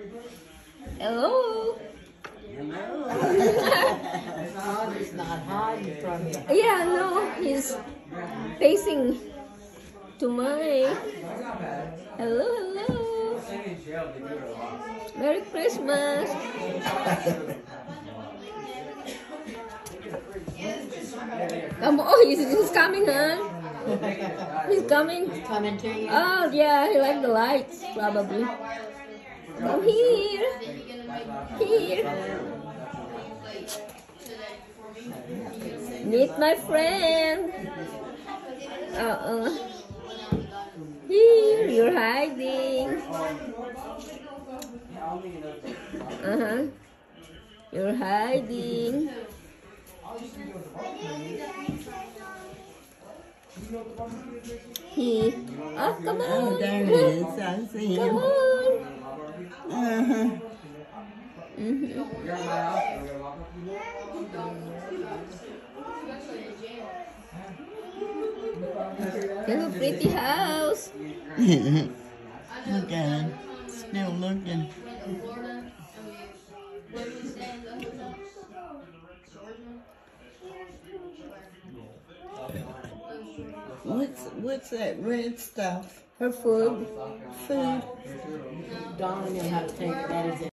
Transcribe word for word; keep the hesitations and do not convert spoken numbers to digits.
Hello. He's not hiding from you. Yeah, no, he's facing to my. Hello, hello. Merry Christmas. Come on, he's, he's coming, huh? He's coming. Coming to you. Oh, yeah, he likes the lights, probably. Come here. Here. Meet my friend. Uh-uh. Here, you're hiding. Uh-huh. You're hiding. He. Oh, come on. Oh, there he is. I see him. Come on. Uh-huh. Mm-hmm. Hello, pretty house. Look at him. Still looking. What's what's that red stuff? Her food. Food. Dawn will have to take that as